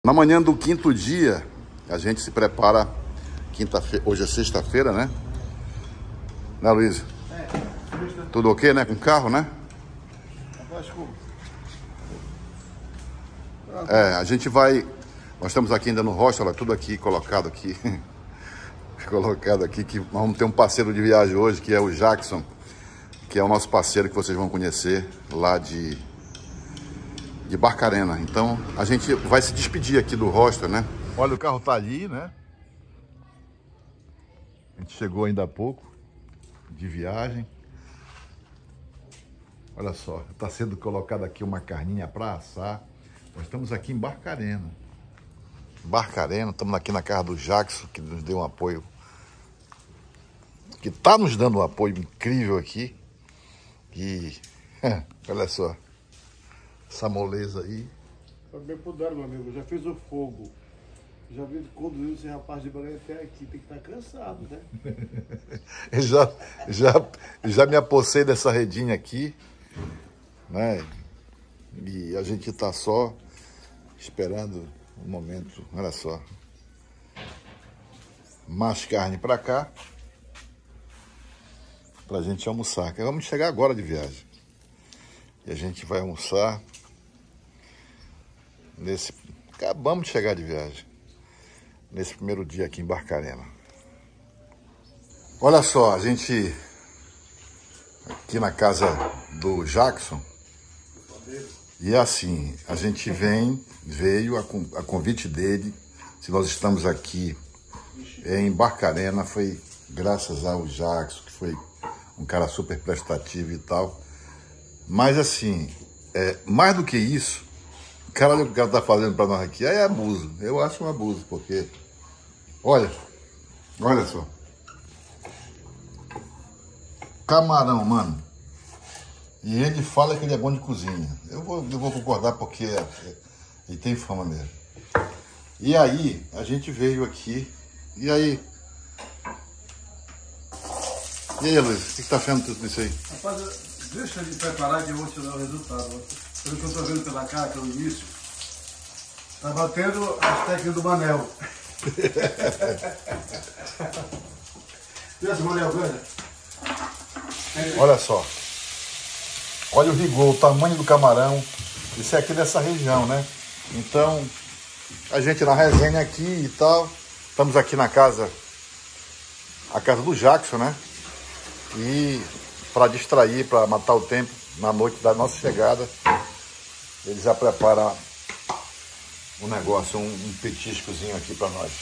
Na manhã do quinto dia, a gente se prepara. Quinta-feira, hoje é sexta-feira, né? Né, Luiz? Tudo ok, né? Com o carro, né? A gente vai. Nós estamos aqui ainda no hostel, olha, tudo aqui colocado aqui. Colocado aqui, que nós vamos ter um parceiro de viagem hoje, que é o Jackson, que é o nosso parceiro que vocês vão conhecer lá de Barcarena. Então, a gente vai se despedir aqui do hostel, né? Olha, o carro tá ali, né? A gente chegou ainda há pouco de viagem. Olha só, tá sendo colocada aqui uma carninha para assar. Nós estamos aqui em Barcarena. Barcarena, estamos aqui na casa do Jackson, que nos deu um apoio, que tá nos dando um apoio incrível aqui. E olha só, essa moleza aí. Foi bem puder, meu amigo. Já fiz o fogo. Já vi conduzindo esse rapaz de Belém até aqui. Tem que estar cansado, né? já me apossei dessa redinha aqui, né? E a gente tá só esperando um momento. Olha só. Mais carne pra cá. Pra gente almoçar. Vamos chegar agora de viagem. E a gente vai almoçar nesse... Acabamos de chegar de viagem. Nesse primeiro dia aqui em Barcarena. Olha só, a gente... Aqui na casa do Jackson. E assim, a gente veio a convite dele. Se nós estamos aqui em Barcarena, foi graças ao Jackson, que foi um cara super prestativo e tal. Mas assim, mais do que isso, cara, o que o cara tá fazendo para nós aqui é abuso. Eu acho um abuso, porque... Olha só. Camarão, mano. E ele fala que ele é bom de cozinha. Eu vou concordar porque ele tem fama mesmo. E aí, a gente veio aqui. E aí? E aí, Luiz? O que tá achando tudo isso aí? Rapaz, deixa ele preparar que eu vou te dar o resultado. Pelo que eu tô vendo pela cara, pelo início, tá batendo as técnicas do Manel. Desce, Manel, velho. Olha só. Olha o rigor, o tamanho do camarão. Isso é aqui dessa região, né? Então, a gente na resenha aqui e tal. Estamos aqui na casa, a casa do Jackson, né? E para distrair, para matar o tempo, na noite da nossa chegada, ele já prepara um negócio, um petiscozinho aqui para nós.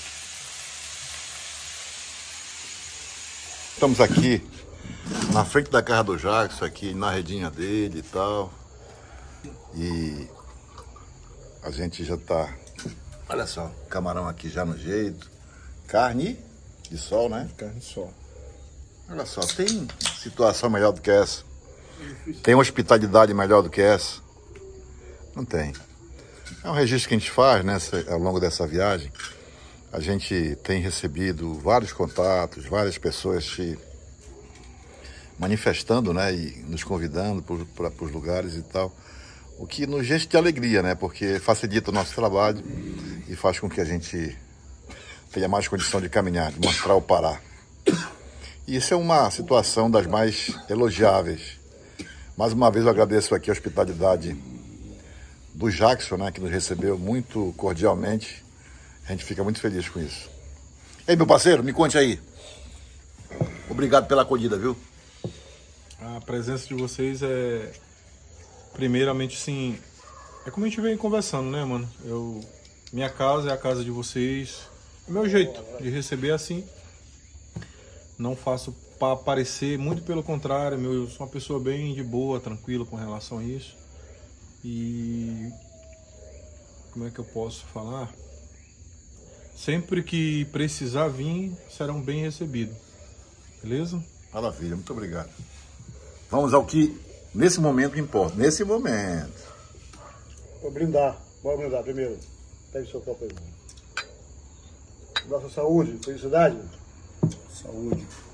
Estamos aqui na frente da casa do Jackson, aqui na redinha dele e tal. E a gente já tá... Olha só, camarão aqui já no jeito. Carne de sol, né? Carne de sol. Olha só, tem situação melhor do que essa? Tem hospitalidade melhor do que essa? Não tem. É um registro que a gente faz, né, ao longo dessa viagem. A gente tem recebido vários contatos, várias pessoas se manifestando, né, e nos convidando para os lugares e tal. O que nos enche de alegria, né, porque facilita o nosso trabalho e faz com que a gente tenha mais condição de caminhar, de mostrar o Pará. E isso é uma situação das mais elogiáveis. Mais uma vez eu agradeço aqui a hospitalidade do Jackson, né, que nos recebeu muito cordialmente. A gente fica muito feliz com isso. Ei, meu parceiro, me conte aí. Obrigado pela acolhida, viu? A presença de vocês é, primeiramente, sim, é como a gente vem conversando, né, mano? Minha casa é a casa de vocês. É o meu jeito de receber assim. Não faço para aparecer, muito pelo contrário, eu sou uma pessoa bem de boa, tranquila com relação a isso. E como é que eu posso falar? Sempre que precisar vir, serão bem recebidos. Beleza? Maravilha, muito obrigado. Vamos ao que nesse momento importa. Nesse momento. Vou brindar. Bora brindar primeiro. Pega o seu copo aí. Nossa saúde, felicidade. Saúde.